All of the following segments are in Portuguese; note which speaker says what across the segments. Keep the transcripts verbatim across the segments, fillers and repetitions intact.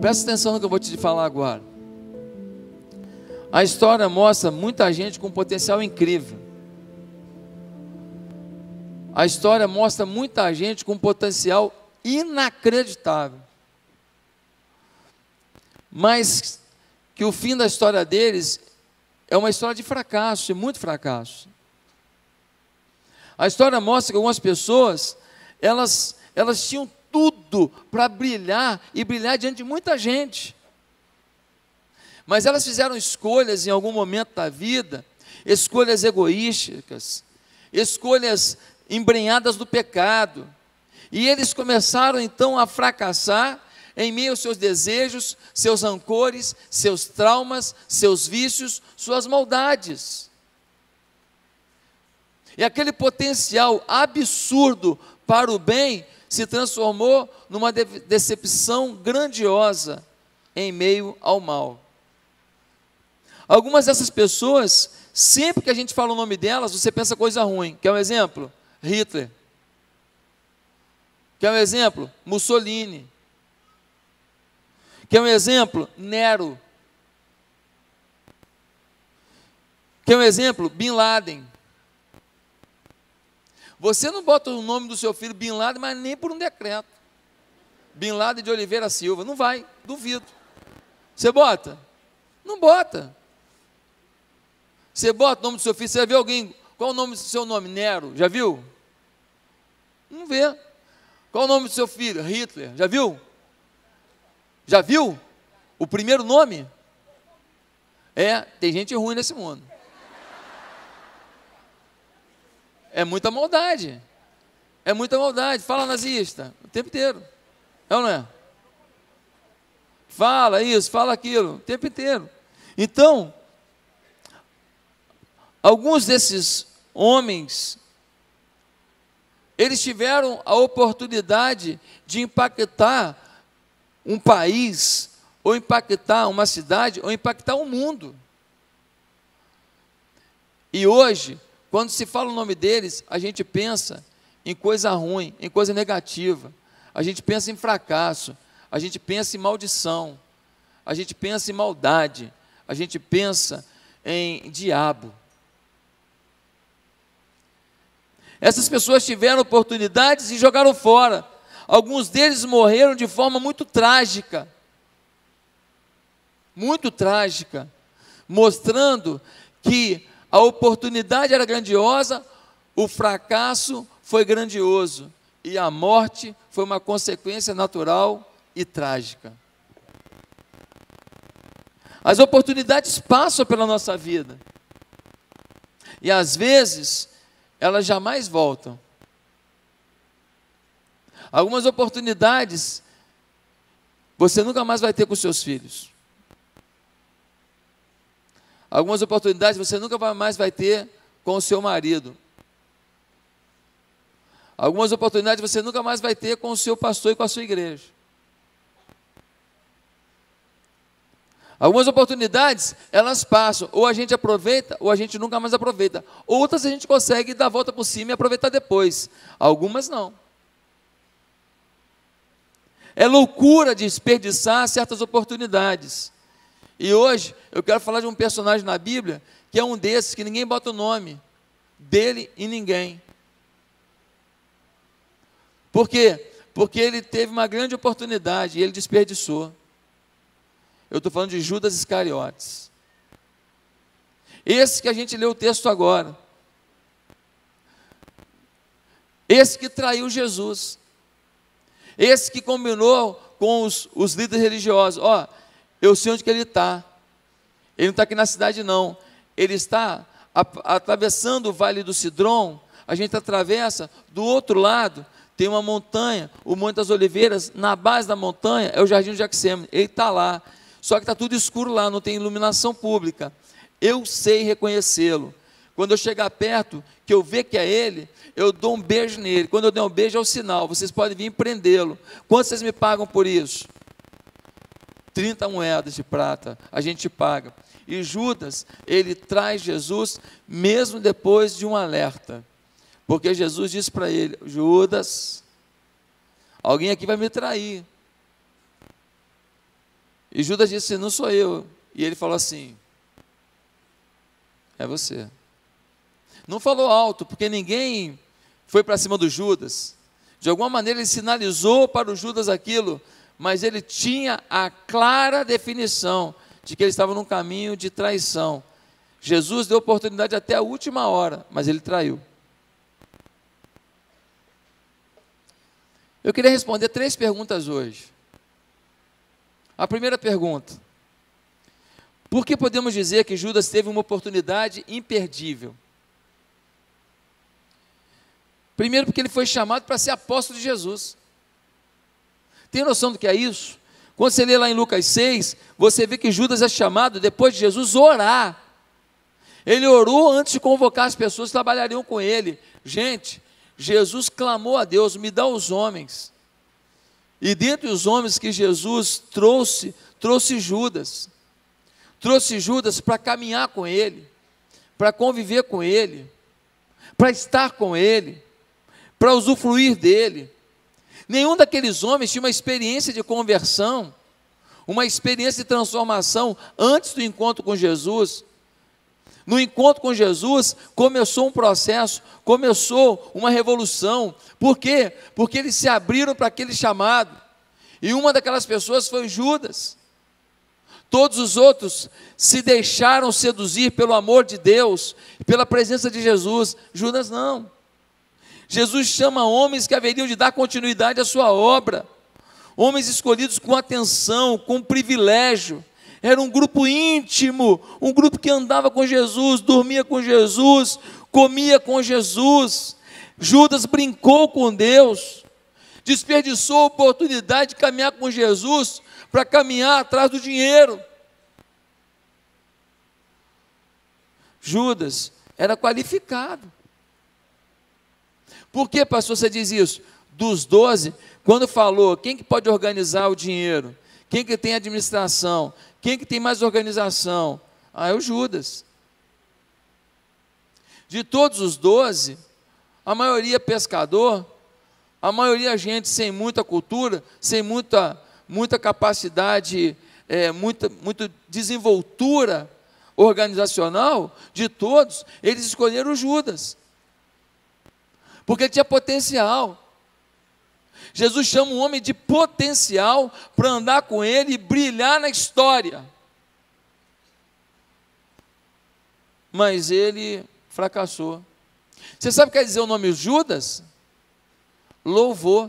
Speaker 1: Presta atenção no que eu vou te falar agora. A história mostra muita gente com potencial incrível. A história mostra muita gente com potencial inacreditável. Mas que o fim da história deles é uma história de fracasso, de muito fracasso. A história mostra que algumas pessoas, elas, elas tinham tudo para brilhar e brilhar diante de muita gente. Mas elas fizeram escolhas em algum momento da vida, escolhas egoísticas, escolhas embrenhadas do pecado. E eles começaram então a fracassar em meio aos seus desejos, seus rancores, seus traumas, seus vícios, suas maldades. E aquele potencial absurdo para o bem se transformou numa de- decepção grandiosa em meio ao mal. Algumas dessas pessoas, sempre que a gente fala o nome delas, você pensa coisa ruim. Quer um exemplo? Hitler. Quer um exemplo? Mussolini. Quer um exemplo? Nero. Quer um exemplo? Bin Laden. Você não bota o nome do seu filho Bin Laden, mas nem por um decreto. Bin Laden de Oliveira Silva. Não vai, duvido. Você bota? Não bota. Você bota o nome do seu filho, você vai ver alguém, qual é o nome do seu nome? Nero, já viu? Não vê. Qual é o nome do seu filho? Hitler, já viu? Já viu? O primeiro nome? É, tem gente ruim nesse mundo. É muita maldade. É muita maldade. Fala nazista o tempo inteiro. É ou não é? Fala isso, fala aquilo, o tempo inteiro. Então, alguns desses homens, eles tiveram a oportunidade de impactar um país, ou impactar uma cidade, ou impactar um mundo. E hoje, quando se fala o nome deles, a gente pensa em coisa ruim, em coisa negativa. A gente pensa em fracasso, a gente pensa em maldição, a gente pensa em maldade, a gente pensa em diabo. Essas pessoas tiveram oportunidades e jogaram fora. Alguns deles morreram de forma muito trágica. Muito trágica. Mostrando que a oportunidade era grandiosa, o fracasso foi grandioso. E a morte foi uma consequência natural e trágica. As oportunidades passam pela nossa vida. E às vezes, elas jamais voltam. Algumas oportunidades você nunca mais vai ter com seus filhos. Algumas oportunidades você nunca mais vai ter com o seu marido. Algumas oportunidades você nunca mais vai ter com o seu pastor e com a sua igreja. Algumas oportunidades, elas passam, ou a gente aproveita, ou a gente nunca mais aproveita. Outras a gente consegue dar a volta por cima e aproveitar depois. Algumas não. É loucura desperdiçar certas oportunidades. E hoje, eu quero falar de um personagem na Bíblia, que é um desses, que ninguém bota o nome dele em ninguém. Por quê? Porque ele teve uma grande oportunidade e ele desperdiçou. Eu estou falando de Judas Iscariotes. Esse que a gente leu o texto agora. Esse que traiu Jesus. Esse que combinou com os, os líderes religiosos. Ó, eu sei onde que ele está. Ele não está aqui na cidade não. Ele está a, atravessando o Vale do Cidrom. A gente atravessa, do outro lado tem uma montanha, o Monte das Oliveiras. Na base da montanha é o Jardim do Getsêmani. Ele está lá. Só que está tudo escuro lá, não tem iluminação pública. Eu sei reconhecê-lo. Quando eu chegar perto, que eu ver que é ele, eu dou um beijo nele. Quando eu der um beijo é o sinal, vocês podem vir prendê-lo. Quanto vocês me pagam por isso? trinta moedas de prata, a gente paga. E Judas, ele traz Jesus, mesmo depois de um alerta. Porque Jesus disse para ele, Judas, alguém aqui vai me trair. E Judas disse, não sou eu. E ele falou assim, é você. Não falou alto, porque ninguém foi para cima do Judas. De alguma maneira ele sinalizou para o Judas aquilo, mas ele tinha a clara definição de que ele estava num caminho de traição. Jesus deu oportunidade até a última hora, mas ele traiu. Eu queria responder três perguntas hoje. A primeira pergunta: por que podemos dizer que Judas teve uma oportunidade imperdível? Primeiro, porque ele foi chamado para ser apóstolo de Jesus. Tem noção do que é isso? Quando você lê lá em Lucas seis, você vê que Judas é chamado, depois de Jesus, orar. Ele orou antes de convocar as pessoas que trabalhariam com ele. Gente, Jesus clamou a Deus, me dá os homens. E dentre os homens que Jesus trouxe, trouxe Judas. Trouxe Judas para caminhar com ele, para conviver com ele, para estar com ele, para usufruir dele. Nenhum daqueles homens tinha uma experiência de conversão, uma experiência de transformação antes do encontro com Jesus. No encontro com Jesus, começou um processo, começou uma revolução. Por quê? Porque eles se abriram para aquele chamado, e uma daquelas pessoas foi Judas. Todos os outros se deixaram seduzir pelo amor de Deus, pela presença de Jesus. Judas não. Jesus chama homens que haveriam de dar continuidade à sua obra, homens escolhidos com atenção, com privilégio. Era um grupo íntimo, um grupo que andava com Jesus, dormia com Jesus, comia com Jesus. Judas brincou com Deus, desperdiçou a oportunidade de caminhar com Jesus para caminhar atrás do dinheiro. Judas era qualificado. Por que, pastor, você diz isso? Dos doze, quando falou, quem que pode organizar o dinheiro? Quem que tem administração? Quem que tem mais organização? Ah, é o Judas. De todos os doze, a maioria pescador, a maioria gente sem muita cultura, sem muita, muita capacidade, é, muita, muita desenvoltura organizacional, de todos, eles escolheram o Judas, porque ele tinha potencial. Jesus chama um homem de potencial para andar com ele e brilhar na história. Mas ele fracassou. Você sabe o que quer dizer o nome Judas? Louvor.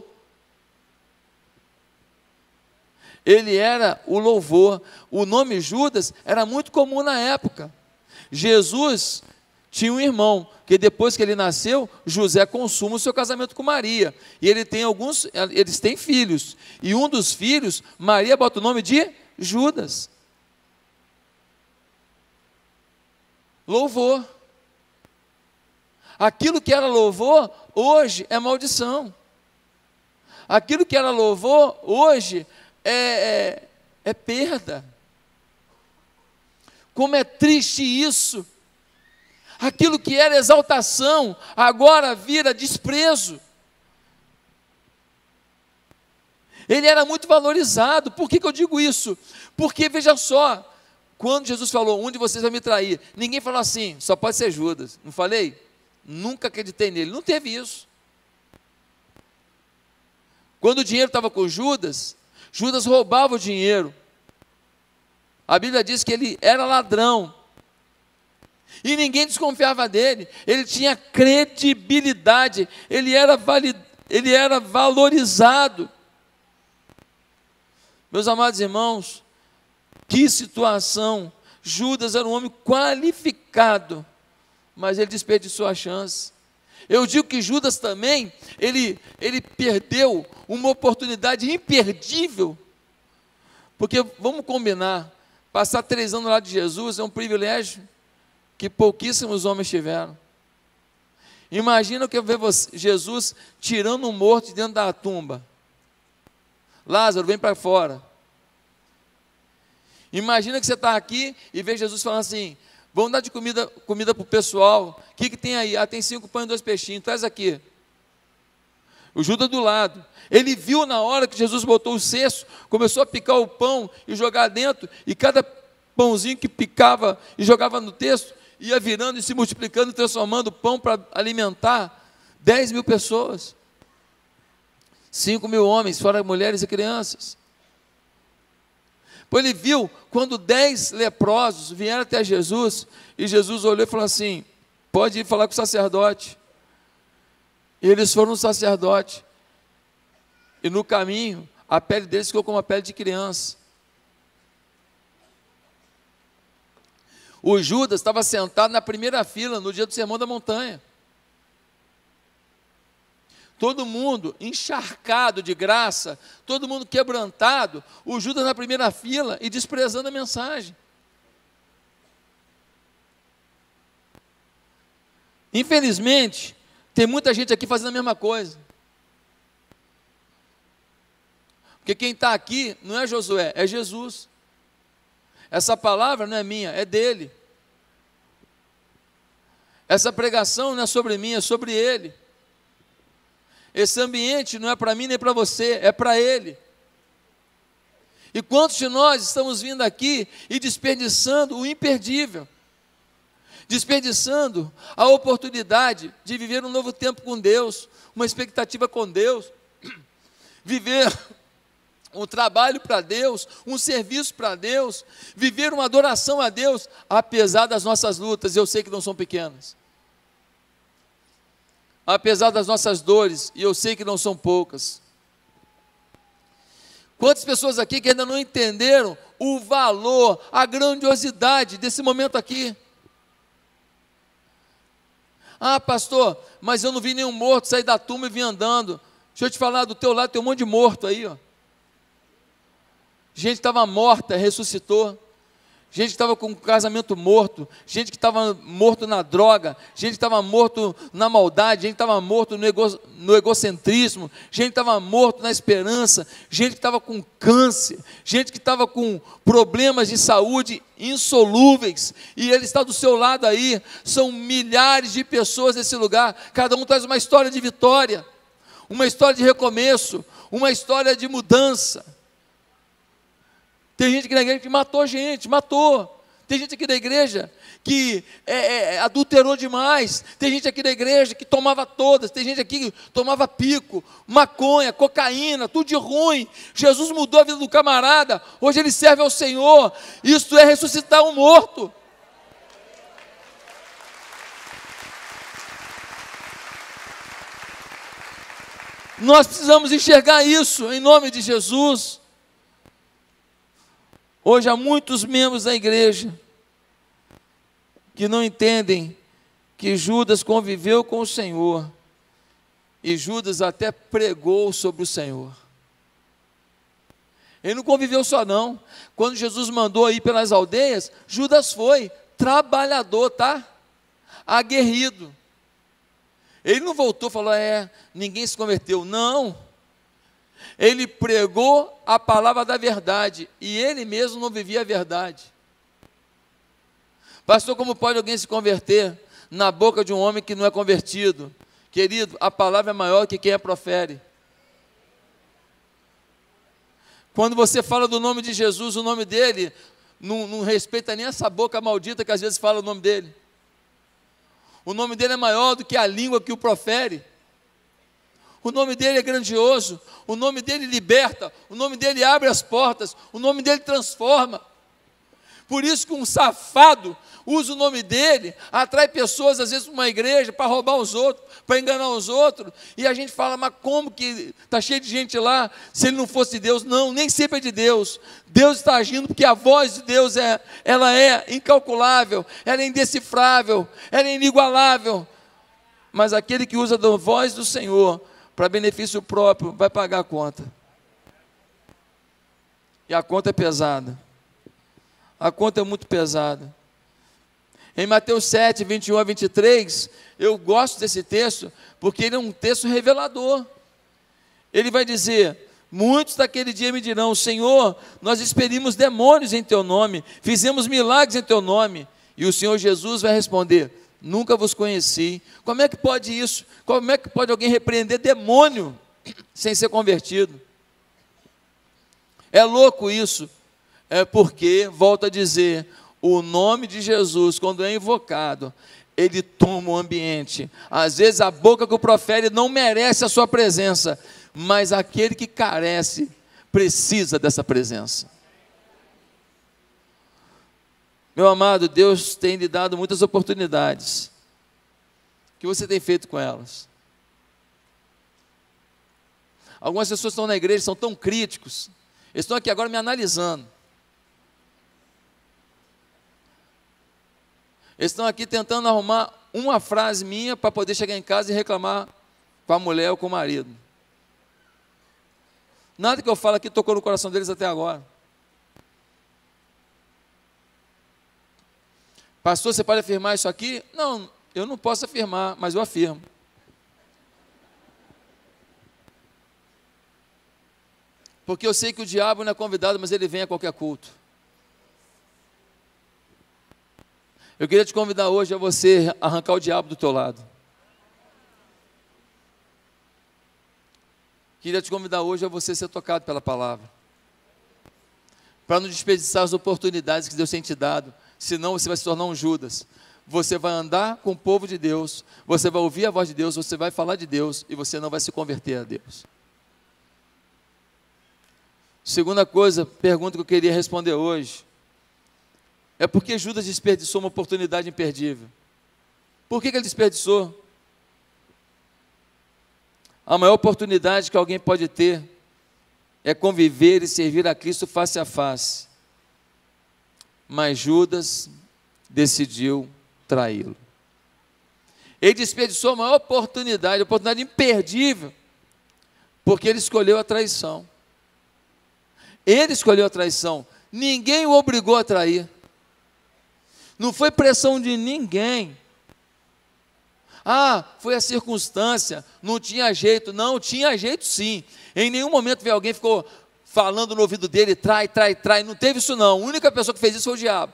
Speaker 1: Ele era o louvor. O nome Judas era muito comum na época. Jesus tinha um irmão, que depois que ele nasceu, José consuma o seu casamento com Maria, e ele tem alguns, eles têm filhos, e um dos filhos, Maria bota o nome de Judas. Louvor. Aquilo que era louvor, hoje é maldição. Aquilo que era louvor, hoje é, é, é perda. Como é triste isso. Aquilo que era exaltação, agora vira desprezo. Ele era muito valorizado. Por que que eu digo isso? Porque, veja só, quando Jesus falou, um de vocês vai me trair, ninguém falou assim, só pode ser Judas. Não falei? Nunca acreditei nele. Não teve isso. Quando o dinheiro estava com Judas, Judas roubava o dinheiro. A Bíblia diz que ele era ladrão. E ninguém desconfiava dele. Ele tinha credibilidade. Ele era, valid... ele era valorizado. Meus amados irmãos, que situação. Judas era um homem qualificado, mas ele desperdiçou a chance. Eu digo que Judas também, ele, ele perdeu uma oportunidade imperdível, porque vamos combinar, passar três anos lá de Jesus é um privilégio que pouquíssimos homens tiveram. Imagina que eu ver você, Jesus tirando um morto de dentro da tumba. Lázaro, vem para fora. Imagina que você está aqui e vê Jesus falando assim, vamos dar de comida, comida para o pessoal. O que, que tem aí? Ah, tem cinco pães e dois peixinhos, traz aqui. o Judas do lado. Ele viu na hora que Jesus botou o cesto, começou a picar o pão e jogar dentro, e cada pãozinho que picava e jogava no cesto, ia virando e se multiplicando, transformando o pão para alimentar dez mil pessoas. cinco mil homens, fora mulheres e crianças. Pois ele viu quando dez leprosos vieram até Jesus, e Jesus olhou e falou assim: pode ir falar com o sacerdote. E eles foram no sacerdote, e no caminho, a pele deles ficou como a pele de criança. O Judas estava sentado na primeira fila no dia do Sermão da Montanha. Todo mundo encharcado de graça, todo mundo quebrantado, o Judas na primeira fila e desprezando a mensagem. Infelizmente, tem muita gente aqui fazendo a mesma coisa. Porque quem está aqui não é Josué, é Jesus. Essa palavra não é minha, é dele. Essa pregação não é sobre mim, é sobre ele. Esse ambiente não é para mim nem para você, é para ele. E quantos de nós estamos vindo aqui e desperdiçando o imperdível? Desperdiçando a oportunidade de viver um novo tempo com Deus, uma expectativa com Deus, viver um trabalho para Deus, um serviço para Deus, viver uma adoração a Deus, apesar das nossas lutas, eu sei que não são pequenas, apesar das nossas dores, e eu sei que não são poucas. Quantas pessoas aqui que ainda não entenderam o valor, a grandiosidade desse momento aqui? Ah, pastor, mas eu não vi nenhum morto sair da turma e vir andando. Deixa eu te falar, do teu lado tem um monte de morto aí, ó. Gente que estava morta, ressuscitou. Gente que estava com o casamento morto. Gente que estava morto na droga. Gente que estava morto na maldade. Gente que estava morto no, ego, no egocentrismo. Gente que estava morto na esperança. Gente que estava com câncer. Gente que estava com problemas de saúde insolúveis. E ele está do seu lado aí. São milhares de pessoas nesse lugar. Cada um traz uma história de vitória. Uma história de recomeço. Uma história de mudança. Tem gente aqui na igreja que matou gente, matou. Tem gente aqui da igreja que é, é, adulterou demais. Tem gente aqui da igreja que tomava todas. Tem gente aqui que tomava pico, maconha, cocaína, tudo de ruim. Jesus mudou a vida do camarada. Hoje ele serve ao Senhor. Isso é ressuscitar um morto. Nós precisamos enxergar isso em nome de Jesus. Hoje há muitos membros da igreja que não entendem que Judas conviveu com o Senhor e Judas até pregou sobre o Senhor. Ele não conviveu só não. Quando Jesus mandou ir pelas aldeias, Judas foi trabalhador, tá? Aguerrido. Ele não voltou e falou, é, ninguém se converteu. Não. Ele pregou a palavra da verdade, e ele mesmo não vivia a verdade. Pastor, como pode alguém se converter na boca de um homem que não é convertido? Querido, a palavra é maior que quem a profere. Quando você fala do nome de Jesus, o nome dele, não, não respeita nem essa boca maldita que às vezes fala o nome dele. O nome dele é maior do que a língua que o profere. O nome dele é grandioso, o nome dele liberta, o nome dele abre as portas, o nome dele transforma. Por isso que um safado usa o nome dele, atrai pessoas às vezes para uma igreja, para roubar os outros, para enganar os outros, e a gente fala, mas como que está cheio de gente lá, se ele não fosse de Deus? Não, nem sempre é de Deus. Deus está agindo porque a voz de Deus é, ela é incalculável, ela é indecifrável, ela é inigualável. Mas aquele que usa a voz do Senhor para benefício próprio, vai pagar a conta. E a conta é pesada. A conta é muito pesada. Em Mateus sete, vinte e um a vinte e três, eu gosto desse texto, porque ele é um texto revelador. Ele vai dizer, muitos daquele dia me dirão, Senhor, nós expelimos demônios em teu nome, fizemos milagres em teu nome. E o Senhor Jesus vai responder, nunca vos conheci. Como é que pode isso? Como é que pode alguém repreender demônio sem ser convertido. É louco isso, é porque, volto a dizer, o nome de Jesus, quando é invocado, ele toma o ambiente. Às vezes a boca que o profere não merece a sua presença, mas aquele que carece, precisa dessa presença. Meu amado, Deus tem lhe dado muitas oportunidades. O que você tem feito com elas? Algumas pessoas estão na igreja, são tão críticos, eles estão aqui agora me analisando. Eles estão aqui tentando arrumar uma frase minha para poder chegar em casa e reclamar com a mulher ou com o marido. Nada que eu falo aqui tocou no coração deles até agora. Pastor, você pode afirmar isso aqui? Não, eu não posso afirmar, mas eu afirmo. Porque eu sei que o diabo não é convidado, mas ele vem a qualquer culto. Eu queria te convidar hoje a você arrancar o diabo do teu lado. Queria te convidar hoje a você ser tocado pela palavra. Para não desperdiçar as oportunidades que Deus tem te dado. Senão você vai se tornar um Judas. Você vai andar com o povo de Deus, você vai ouvir a voz de Deus, você vai falar de Deus e você não vai se converter a Deus. Segunda coisa, pergunta que eu queria responder hoje, é por que Judas desperdiçou uma oportunidade imperdível? Por que que ele desperdiçou? A maior oportunidade que alguém pode ter é conviver e servir a Cristo face a face. Mas Judas decidiu traí-lo. Ele desperdiçou a maior oportunidade, a oportunidade imperdível, porque ele escolheu a traição. Ele escolheu a traição, ninguém o obrigou a trair. Não foi pressão de ninguém. Ah, foi a circunstância, não tinha jeito. Não, tinha jeito sim. Em nenhum momento veio alguém e ficou falando no ouvido dele, trai, trai, trai. Não teve isso não. A única pessoa que fez isso foi o diabo.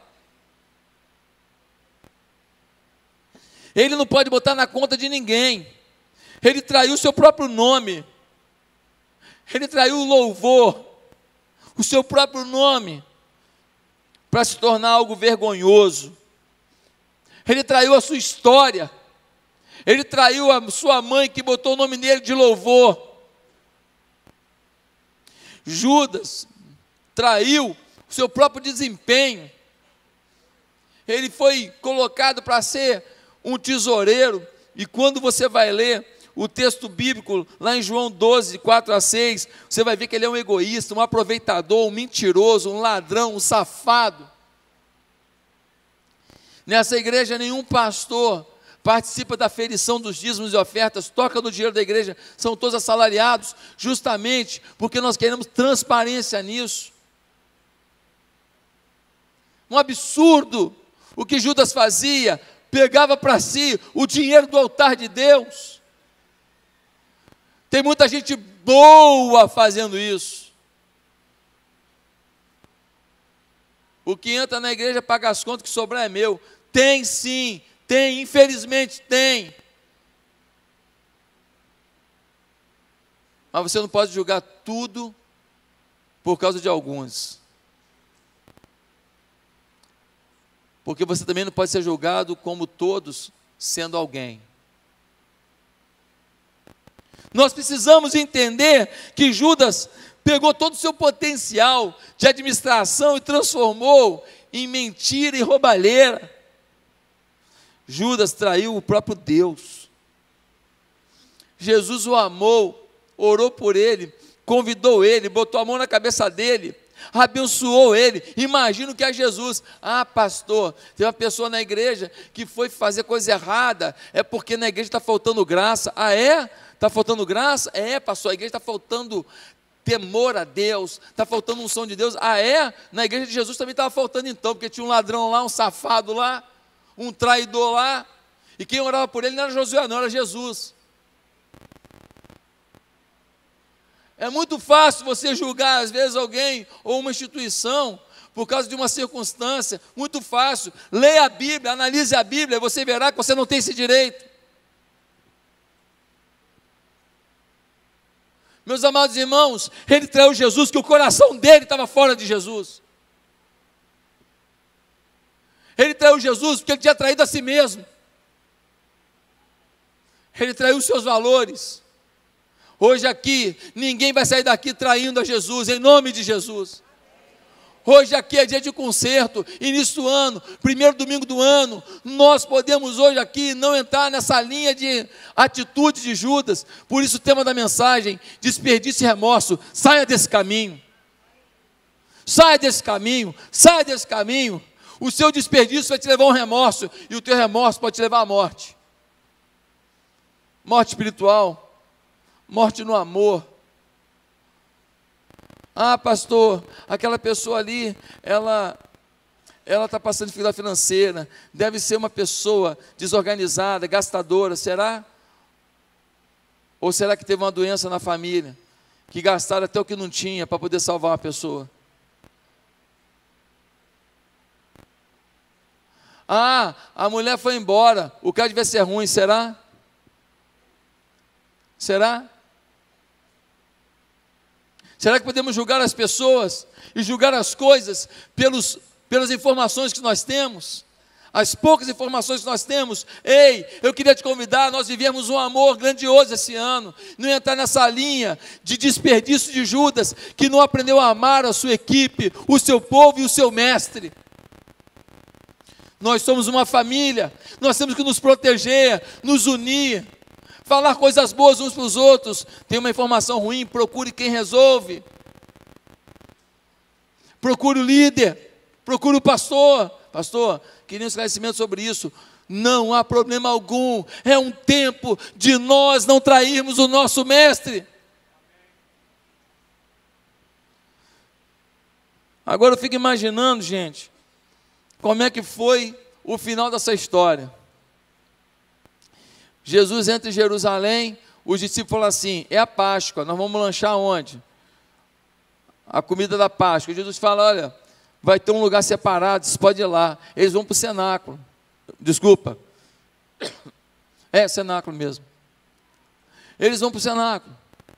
Speaker 1: Ele não pode botar na conta de ninguém. Ele traiu o seu próprio nome. Ele traiu o louvor, o seu próprio nome, para se tornar algo vergonhoso. Ele traiu a sua história. Ele traiu a sua mãe, que botou o nome nele de louvor. Judas traiu o seu próprio desempenho. Ele foi colocado para ser um tesoureiro. E quando você vai ler o texto bíblico, lá em João doze, quatro a seis, você vai ver que ele é um egoísta, um aproveitador, um mentiroso, um ladrão, um safado. Nessa igreja, nenhum pastor participa da aferição dos dízimos e ofertas, toca no dinheiro da igreja, são todos assalariados, justamente porque nós queremos transparência nisso. Um absurdo o que Judas fazia, pegava para si o dinheiro do altar de Deus. Tem muita gente boa fazendo isso. O que entra na igreja paga as contas, que sobrar é meu. Tem sim, tem, infelizmente tem. Mas você não pode julgar tudo por causa de alguns. Porque você também não pode ser julgado como todos, sendo alguém. Nós precisamos entender que Judas pegou todo o seu potencial de administração e transformou em mentira e roubalheira. Judas traiu o próprio Deus. Jesus o amou, orou por ele, convidou ele, botou a mão na cabeça dele, abençoou ele. Imagina o que é Jesus. Ah, pastor, tem uma pessoa na igreja que foi fazer coisa errada, é porque na igreja está faltando graça. Ah, é? Está faltando graça? É, pastor, a igreja está faltando temor a Deus, está faltando unção de Deus. Ah, é? Na igreja de Jesus também estava faltando então, porque tinha um ladrão lá, um safado lá, um traidor lá, e quem orava por ele não era Josué, não, era Jesus. É muito fácil você julgar às vezes alguém ou uma instituição por causa de uma circunstância, muito fácil. Leia a Bíblia, analise a Bíblia, e você verá que você não tem esse direito. Meus amados irmãos, ele traiu Jesus, que o coração dele estava fora de Jesus. Ele traiu Jesus porque ele tinha traído a si mesmo. Ele traiu os seus valores. Hoje aqui, ninguém vai sair daqui traindo a Jesus, em nome de Jesus. Hoje aqui é dia de concerto, início do ano, primeiro domingo do ano. Nós podemos hoje aqui não entrar nessa linha de atitude de Judas. Por isso o tema da mensagem, desperdício e remorso. Saia desse caminho. Saia desse caminho, saia desse caminho. O seu desperdício vai te levar a um remorso, e o teu remorso pode te levar à morte. Morte espiritual, morte no amor. Ah, pastor, aquela pessoa ali, ela ela está passando dificuldade financeira, deve ser uma pessoa desorganizada, gastadora, será? Ou será que teve uma doença na família, que gastaram até o que não tinha para poder salvar uma pessoa? Ah, a mulher foi embora, o cara devia ser ruim, será? Será? Será que podemos julgar as pessoas e julgar as coisas pelos, pelas informações que nós temos? As poucas informações que nós temos. Ei, eu queria te convidar, nós vivemos um amor grandioso esse ano, não entrar nessa linha de desperdício de Judas, que não aprendeu a amar a sua equipe, o seu povo e o seu mestre. Nós somos uma família, nós temos que nos proteger, nos unir, falar coisas boas uns para os outros. Tem uma informação ruim, procure quem resolve. Procure o líder, procure o pastor. Pastor, queria um esclarecimento sobre isso. Não há problema algum, é um tempo de nós não trairmos o nosso mestre. Agora eu fico imaginando, gente, como é que foi o final dessa história. Jesus entra em Jerusalém, os discípulos falam assim, é a Páscoa, nós vamos lanchar onde? A comida da Páscoa. Jesus fala, olha, vai ter um lugar separado, você pode ir lá. Eles vão para o cenáculo, desculpa, é cenáculo mesmo. Eles vão para o cenáculo,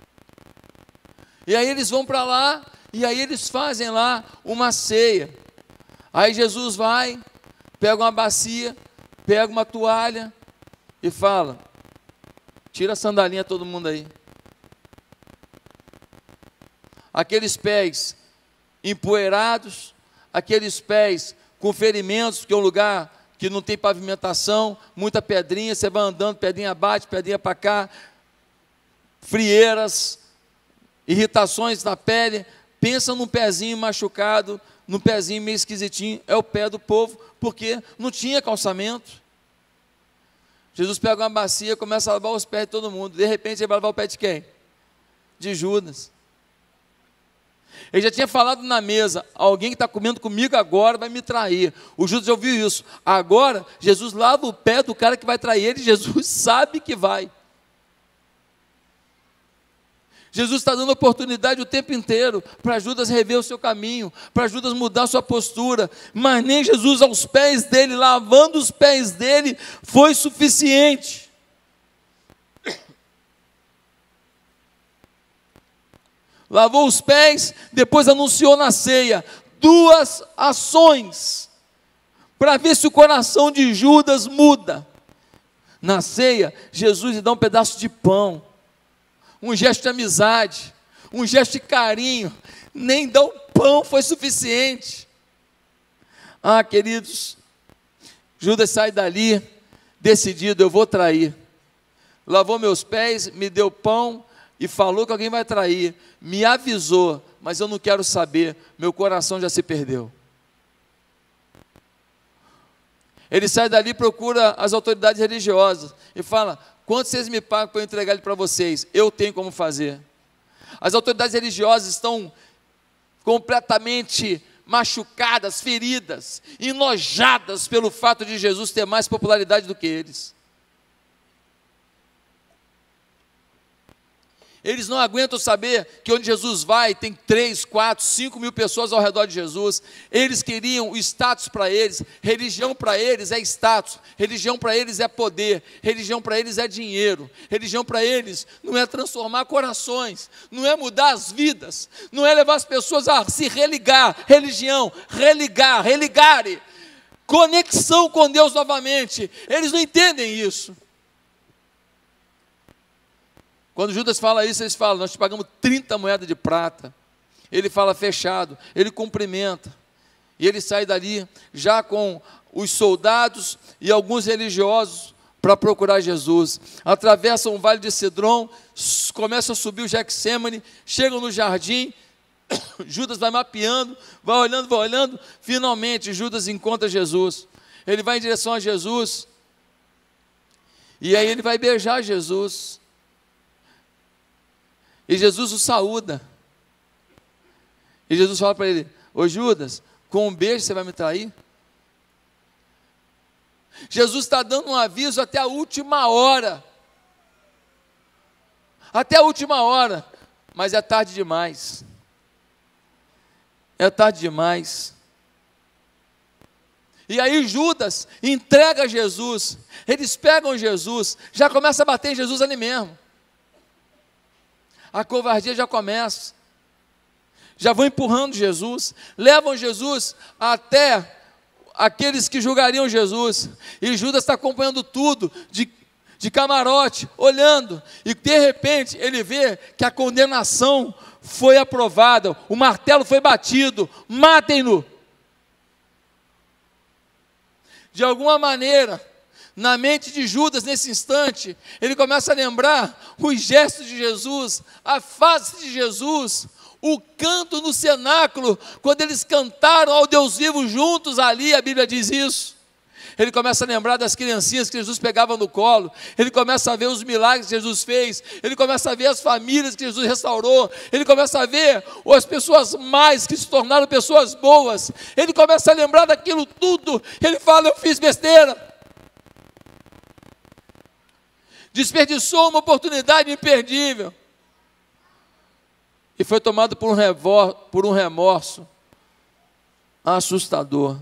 Speaker 1: e aí eles vão para lá, e aí eles fazem lá uma ceia. Aí Jesus vai, pega uma bacia, pega uma toalha, e fala, tira a sandalinha todo mundo aí. Aqueles pés empoeirados, aqueles pés com ferimentos, porque é um lugar que não tem pavimentação, muita pedrinha, você vai andando, pedrinha bate, pedrinha para cá, frieiras, irritações na pele. Pensa num pezinho machucado, num pezinho meio esquisitinho, é o pé do povo, porque não tinha calçamento. Jesus pega uma bacia e começa a lavar os pés de todo mundo. De repente ele vai lavar o pé de quem? De Judas. Ele já tinha falado na mesa, alguém que está comendo comigo agora vai me trair. O Judas já ouviu isso. Agora, Jesus lava o pé do cara que vai trair ele, Jesus sabe que vai. Jesus está dando oportunidade o tempo inteiro para Judas rever o seu caminho, para Judas mudar a sua postura, mas nem Jesus aos pés dele, lavando os pés dele, foi suficiente. Lavou os pés, depois anunciou na ceia, duas ações, para ver se o coração de Judas muda. Na ceia, Jesus lhe dá um pedaço de pão, um gesto de amizade, um gesto de carinho, nem dar o pão foi suficiente. Ah, queridos, Judas sai dali, decidido, eu vou trair. Lavou meus pés, me deu pão e falou que alguém vai trair. Me avisou, mas eu não quero saber, meu coração já se perdeu. Ele sai dali e procura as autoridades religiosas e fala, quanto vocês me pagam para eu entregar ele para vocês? Eu tenho como fazer. As autoridades religiosas estão completamente machucadas, feridas, enojadas pelo fato de Jesus ter mais popularidade do que eles. Eles não aguentam saber que onde Jesus vai tem três, quatro, cinco mil pessoas ao redor de Jesus. Eles queriam o status para eles. Religião para eles é status. Religião para eles é poder. Religião para eles é dinheiro. Religião para eles não é transformar corações, não é mudar as vidas, não é levar as pessoas a se religar. Religião, religar, religare. Conexão com Deus novamente. Eles não entendem isso. Quando Judas fala isso, eles falam: nós te pagamos trinta moedas de prata. Ele fala fechado, ele cumprimenta. E ele sai dali já com os soldados e alguns religiosos para procurar Jesus. Atravessam o vale de Cedron, começam a subir o Getsêmani, chegam no jardim. Judas vai mapeando, vai olhando, vai olhando. Finalmente Judas encontra Jesus. Ele vai em direção a Jesus. E aí ele vai beijar Jesus. E Jesus o saúda. E Jesus fala para ele: ô Judas, com um beijo você vai me trair? Jesus está dando um aviso até a última hora. Até a última hora. Mas é tarde demais. É tarde demais. E aí Judas entrega Jesus. Eles pegam Jesus. Já começa a bater em Jesus ali mesmo. A covardia já começa. Já vão empurrando Jesus. Levam Jesus até aqueles que julgariam Jesus. E Judas está acompanhando tudo de, de camarote, olhando. E de repente ele vê que a condenação foi aprovada. O martelo foi batido. Matem-no. De alguma maneira, na mente de Judas, nesse instante, ele começa a lembrar os gestos de Jesus, a face de Jesus, o canto no cenáculo, quando eles cantaram ao Deus vivo juntos ali, a Bíblia diz isso. Ele começa a lembrar das criancinhas que Jesus pegava no colo, ele começa a ver os milagres que Jesus fez, ele começa a ver as famílias que Jesus restaurou, ele começa a ver as pessoas mais que se tornaram pessoas boas, ele começa a lembrar daquilo tudo. Ele fala: eu fiz besteira. Desperdiçou uma oportunidade imperdível. E foi tomado por um, revor, por um remorso assustador.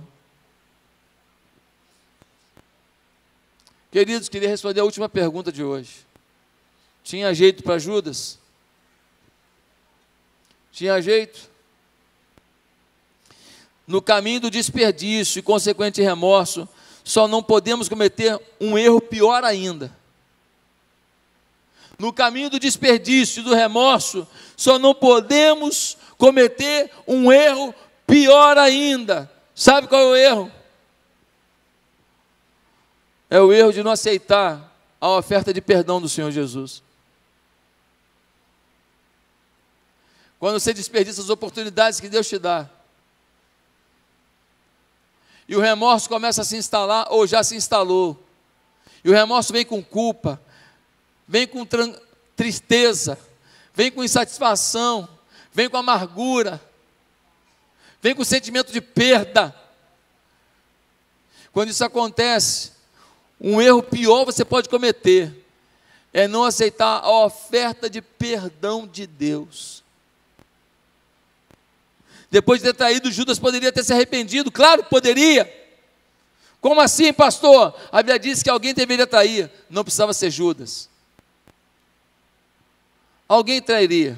Speaker 1: Queridos, queria responder a última pergunta de hoje. Tinha jeito para Judas? Tinha jeito? No caminho do desperdício e consequente remorso, só não podemos cometer um erro pior ainda. No caminho do desperdício e do remorso, só não podemos cometer um erro pior ainda. Sabe qual é o erro? É o erro de não aceitar a oferta de perdão do Senhor Jesus. Quando você desperdiça as oportunidades que Deus te dá, e o remorso começa a se instalar, ou já se instalou, e o remorso vem com culpa, vem com tristeza, vem com insatisfação, vem com amargura, vem com sentimento de perda. Quando isso acontece, um erro pior você pode cometer, é não aceitar a oferta de perdão de Deus. Depois de ter traído, Judas poderia ter se arrependido. Claro que poderia. Como assim, pastor? A Bíblia diz que alguém deveria trair. Não precisava ser Judas. Alguém trairia.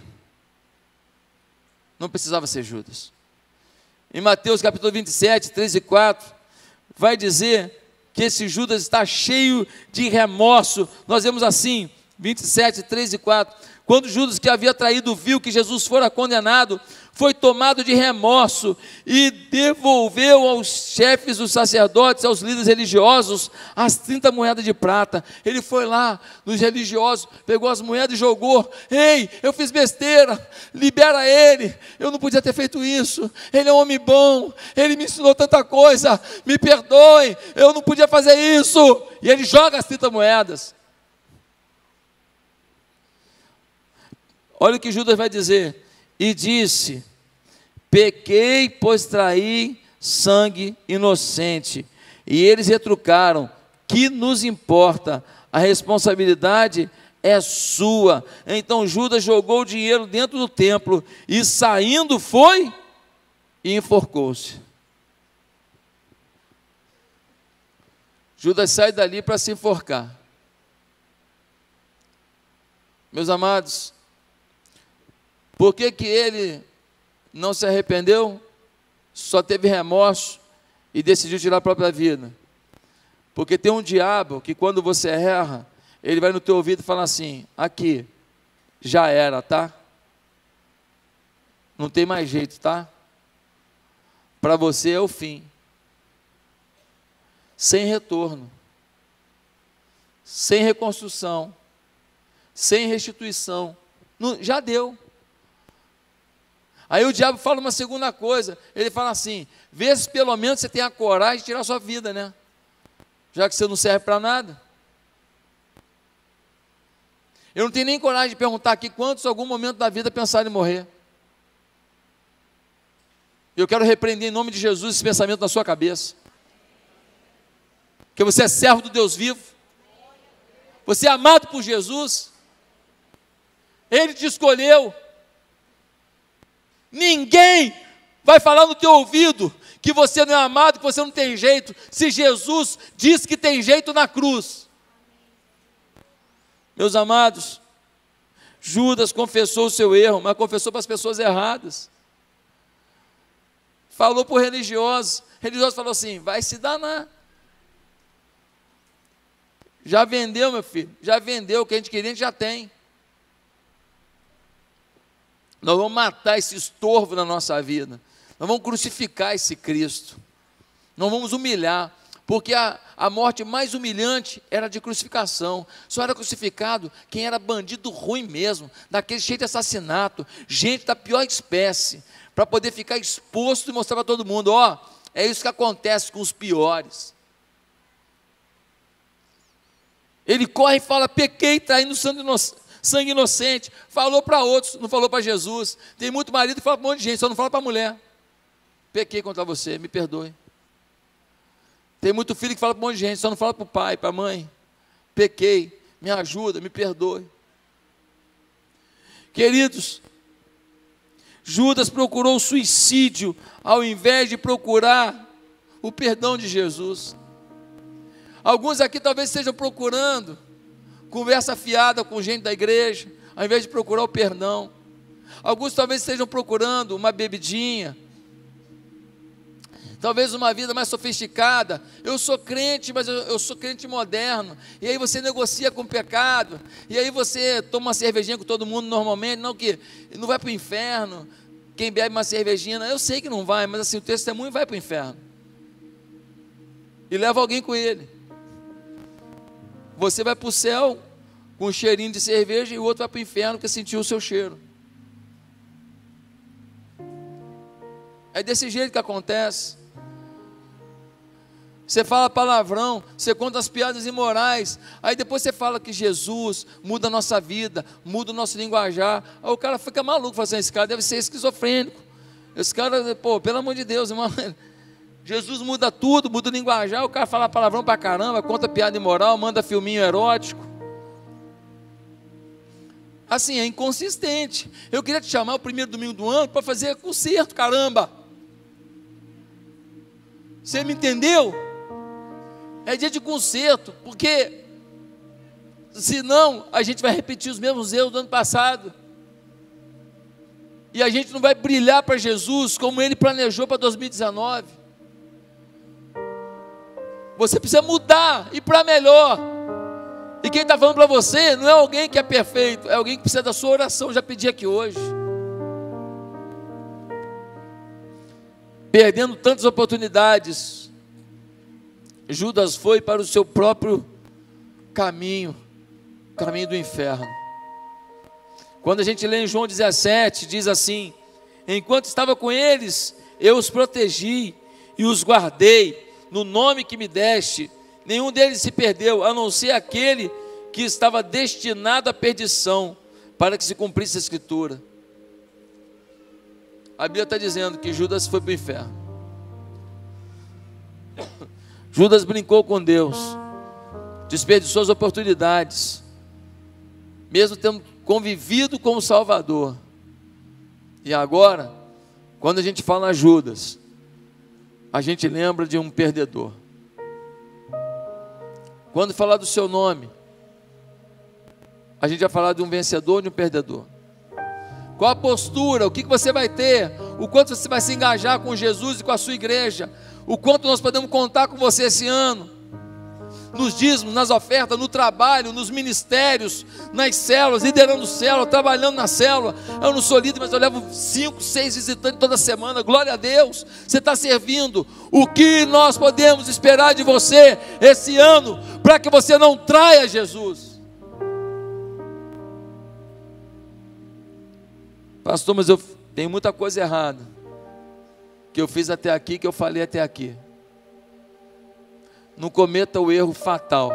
Speaker 1: Não precisava ser Judas. Em Mateus capítulo vinte e sete, três e quatro, vai dizer que esse Judas está cheio de remorso. Nós vemos assim, vinte e sete, três e quatro. Quando Judas, que havia traído, viu que Jesus fora condenado, foi tomado de remorso e devolveu aos chefes dos sacerdotes, aos líderes religiosos, as trinta moedas de prata. Ele foi lá nos religiosos, pegou as moedas e jogou. Ei, eu fiz besteira, libera ele, eu não podia ter feito isso, ele é um homem bom, ele me ensinou tanta coisa, me perdoe, eu não podia fazer isso. E ele joga as trinta moedas. Olha o que Judas vai dizer. E disse: pequei, pois traí sangue inocente. E eles retrucaram: que nos importa? A responsabilidade é sua. Então Judas jogou o dinheiro dentro do templo e saindo foi e enforcou-se. Judas sai dali para se enforcar. Meus amados, por que que ele não se arrependeu? Só teve remorso e decidiu tirar a própria vida. Porque tem um diabo que quando você erra, ele vai no teu ouvido e fala assim: aqui, já era, tá? Não tem mais jeito, tá? Para você é o fim. Sem retorno, sem reconstrução, sem restituição. Não, já deu. Aí o diabo fala uma segunda coisa, ele fala assim: vê se pelo menos você tem a coragem de tirar a sua vida, né? Já que você não serve para nada. Eu não tenho nem coragem de perguntar aqui quantos em algum momento da vida pensaram em morrer. Eu quero repreender em nome de Jesus esse pensamento na sua cabeça. Que você é servo do Deus vivo. Você é amado por Jesus. Ele te escolheu. Ninguém vai falar no teu ouvido que você não é amado, que você não tem jeito, se Jesus diz que tem jeito na cruz. Meus amados, Judas confessou o seu erro, mas confessou para as pessoas erradas. Falou para o religioso, o religioso falou assim: vai se danar. Já vendeu, meu filho, já vendeu, o que a gente queria, a gente já tem. Nós vamos matar esse estorvo na nossa vida, nós vamos crucificar esse Cristo, nós vamos humilhar, porque a, a morte mais humilhante era de crucificação. Só era crucificado quem era bandido ruim mesmo, daquele cheio de assassinato, gente da pior espécie, para poder ficar exposto e mostrar para todo mundo: ó, é isso que acontece com os piores. Ele corre e fala: pequei traindo sangue inocente. Falou para outros, não falou para Jesus. Tem muito marido que fala para um monte de gente, só não fala para a mulher: pequei contra você, me perdoe. Tem muito filho que fala para um monte de gente, só não fala para o pai, para a mãe: pequei, me ajuda, me perdoe. Queridos, Judas procurou o suicídio ao invés de procurar o perdão de Jesus. Alguns aqui talvez estejam procurando conversa fiada com gente da igreja, ao invés de procurar o perdão. Alguns talvez estejam procurando uma bebidinha, talvez uma vida mais sofisticada. Eu sou crente, mas eu, eu sou crente moderno. E aí você negocia com o pecado, e aí você toma uma cervejinha com todo mundo normalmente, não que não vai para o inferno. Quem bebe uma cervejinha, eu sei que não vai, mas assim, o testemunho vai para o inferno. E leva alguém com ele. Você vai para o céu com um cheirinho de cerveja, e o outro vai para o inferno porque sentiu o seu cheiro. É desse jeito que acontece. Você fala palavrão, você conta as piadas imorais, aí depois você fala que Jesus muda a nossa vida, muda o nosso linguajar. Aí o cara fica maluco, fala assim: esse cara deve ser esquizofrênico. Esse cara, pô, pelo amor de Deus, irmão, Jesus muda tudo, muda o linguajar. O cara fala palavrão pra caramba, conta piada imoral, manda filminho erótico. Assim, é inconsistente. Eu queria te chamar o primeiro domingo do ano para fazer concerto, caramba. Você me entendeu? É dia de concerto, porque senão a gente vai repetir os mesmos erros do ano passado, e a gente não vai brilhar para Jesus como Ele planejou para dois mil e dezenove. Você precisa mudar, e para melhor. E quem está falando para você não é alguém que é perfeito, é alguém que precisa da sua oração. Já pedi aqui hoje. Perdendo tantas oportunidades, Judas foi para o seu próprio caminho, caminho do inferno. Quando a gente lê em João dezessete, diz assim: enquanto estava com eles, eu os protegi e os guardei no nome que me deste. Nenhum deles se perdeu, a não ser aquele que estava destinado à perdição, para que se cumprisse a Escritura. A Bíblia está dizendo que Judas foi para o inferno. Judas brincou com Deus, desperdiçou as oportunidades. mesmo tendo convivido com o Salvador. E agora, quando a gente fala Judas, a gente lembra de um perdedor. Quando falar do seu nome, a gente vai falar de um vencedor e de um perdedor. Qual a postura, o que você vai ter, o quanto você vai se engajar com Jesus e com a sua igreja, o quanto nós podemos contar com você esse ano, nos dízimos, nas ofertas, no trabalho, nos ministérios, nas células, liderando célula, trabalhando na célula. Eu não sou líder, mas eu levo cinco, seis visitantes toda semana, glória a Deus, você está servindo. O que nós podemos esperar de você esse ano, para que você não traia Jesus? Pastor, mas eu tenho muita coisa errada, que eu fiz até aqui, que eu falei até aqui. Não cometa o erro fatal,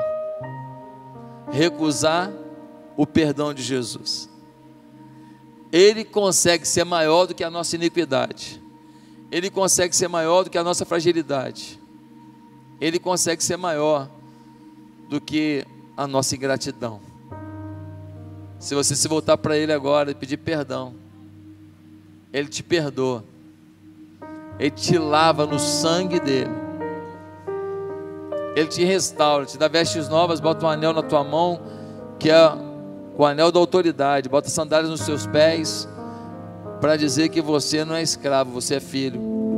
Speaker 1: recusar o perdão de Jesus. Ele consegue ser maior do que a nossa iniquidade, Ele consegue ser maior do que a nossa fragilidade, Ele consegue ser maior do que a nossa ingratidão. Se você se voltar para Ele agora e pedir perdão, Ele te perdoa, Ele te lava no sangue dEle, Ele te restaura, te dá vestes novas, bota um anel na tua mão, que é o anel da autoridade, bota sandálias nos seus pés, para dizer que você não é escravo, você é filho.